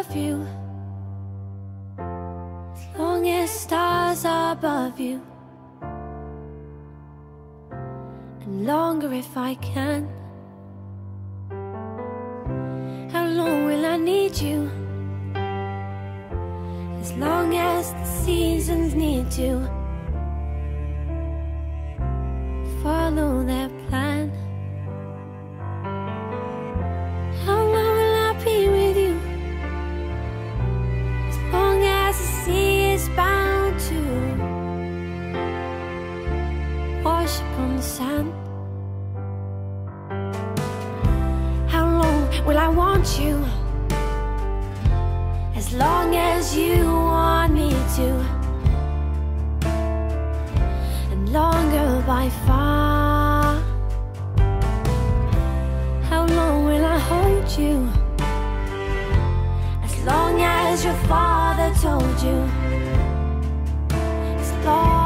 love you, as long as stars are above you, and longer if I can. How long will I need you? As long as the seasons need to follow their plan. How long will I be with you? As long as the sea is bound to wash upon the sand. How long will I want you? As long as you want me to, and longer by far. How long will I hold you? As long as your father told you. As long